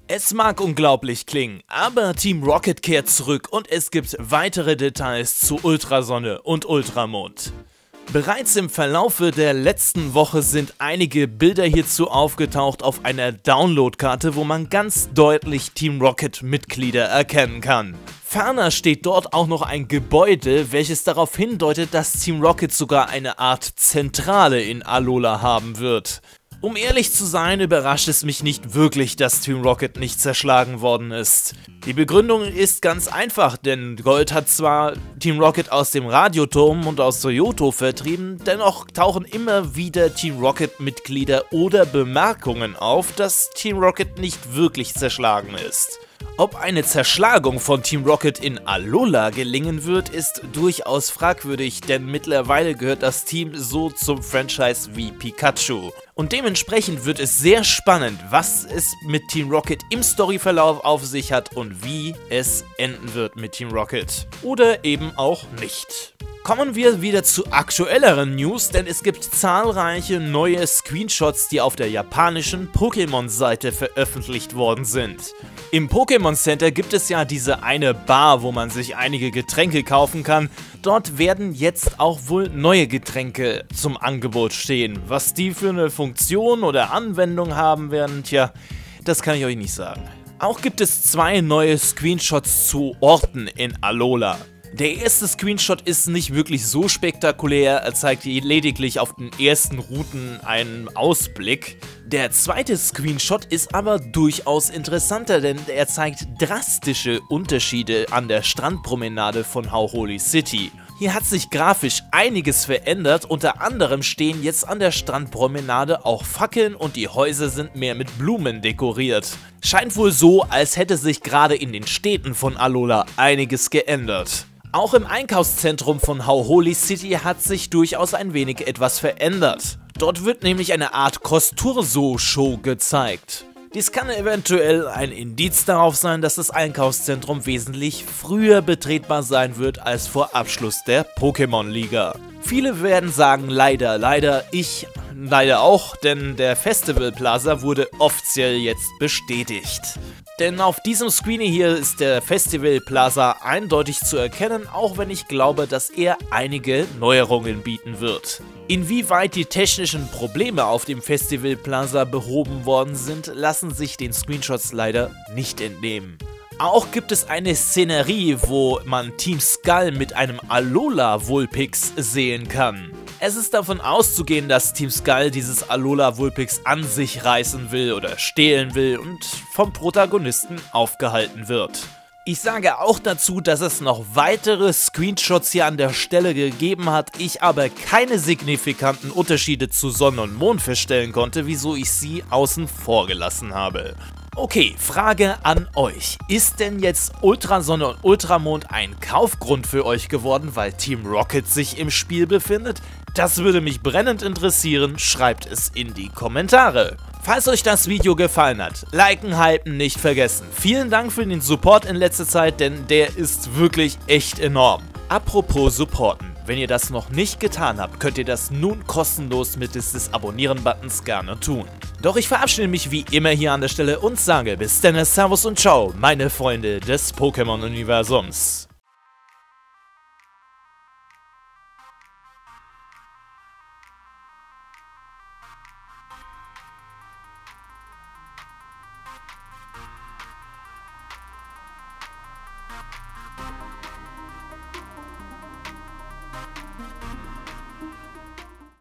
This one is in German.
Es mag unglaublich klingen, aber Team Rocket kehrt zurück und es gibt weitere Details zu Ultrasonne und Ultramond. Bereits im Verlaufe der letzten Woche sind einige Bilder hierzu aufgetaucht auf einer Downloadkarte, wo man ganz deutlich Team Rocket Mitglieder erkennen kann. Ferner steht dort auch noch ein Gebäude, welches darauf hindeutet, dass Team Rocket sogar eine Art Zentrale in Alola haben wird. Um ehrlich zu sein, überrascht es mich nicht wirklich, dass Team Rocket nicht zerschlagen worden ist. Die Begründung ist ganz einfach, denn Gold hat zwar Team Rocket aus dem Radioturm und aus Johto vertrieben, dennoch tauchen immer wieder Team Rocket Mitglieder oder Bemerkungen auf, dass Team Rocket nicht wirklich zerschlagen ist. Ob eine Zerschlagung von Team Rocket in Alola gelingen wird, ist durchaus fragwürdig, denn mittlerweile gehört das Team so zum Franchise wie Pikachu. Und dementsprechend wird es sehr spannend, was es mit Team Rocket im Storyverlauf auf sich hat und wie es enden wird mit Team Rocket. Oder eben auch nicht. Kommen wir wieder zu aktuelleren News, denn es gibt zahlreiche neue Screenshots, die auf der japanischen Pokémon-Seite veröffentlicht worden sind. Im Pokémon Center gibt es ja diese eine Bar, wo man sich einige Getränke kaufen kann. Dort werden jetzt auch wohl neue Getränke zum Angebot stehen. Was die für eine Funktion oder Anwendung haben werden, tja, das kann ich euch nicht sagen. Auch gibt es zwei neue Screenshots zu Orten in Alola. Der erste Screenshot ist nicht wirklich so spektakulär, er zeigt lediglich auf den ersten Routen einen Ausblick. Der zweite Screenshot ist aber durchaus interessanter, denn er zeigt drastische Unterschiede an der Strandpromenade von Hau'oli City. Hier hat sich grafisch einiges verändert, unter anderem stehen jetzt an der Strandpromenade auch Fackeln und die Häuser sind mehr mit Blumen dekoriert. Scheint wohl so, als hätte sich gerade in den Städten von Alola einiges geändert. Auch im Einkaufszentrum von Hau'oli City hat sich durchaus ein wenig etwas verändert. Dort wird nämlich eine Art Costurso-Show gezeigt. Dies kann eventuell ein Indiz darauf sein, dass das Einkaufszentrum wesentlich früher betretbar sein wird als vor Abschluss der Pokémon-Liga. Viele werden sagen leider, ich leider auch, denn der Festival Plaza wurde offiziell jetzt bestätigt. Denn auf diesem Screening hier ist der Festival Plaza eindeutig zu erkennen, auch wenn ich glaube, dass er einige Neuerungen bieten wird. Inwieweit die technischen Probleme auf dem Festival Plaza behoben worden sind, lassen sich den Screenshots leider nicht entnehmen. Auch gibt es eine Szenerie, wo man Team Skull mit einem Alola Vulpix sehen kann. Es ist davon auszugehen, dass Team Skull dieses Alola Vulpix an sich reißen will oder stehlen will und vom Protagonisten aufgehalten wird. Ich sage auch dazu, dass es noch weitere Screenshots hier an der Stelle gegeben hat, ich aber keine signifikanten Unterschiede zu Sonne und Mond feststellen konnte, wieso ich sie außen vor gelassen habe. Okay, Frage an euch. Ist denn jetzt Ultrasonne und Ultramond ein Kaufgrund für euch geworden, weil Team Rocket sich im Spiel befindet? Das würde mich brennend interessieren, schreibt es in die Kommentare. Falls euch das Video gefallen hat, liken, hypen nicht vergessen. Vielen Dank für den Support in letzter Zeit, denn der ist wirklich echt enorm. Apropos supporten, wenn ihr das noch nicht getan habt, könnt ihr das nun kostenlos mittels des Abonnieren-Buttons gerne tun. Doch ich verabschiede mich wie immer hier an der Stelle und sage bis dann, Servus und Ciao, meine Freunde des Pokémon-Universums.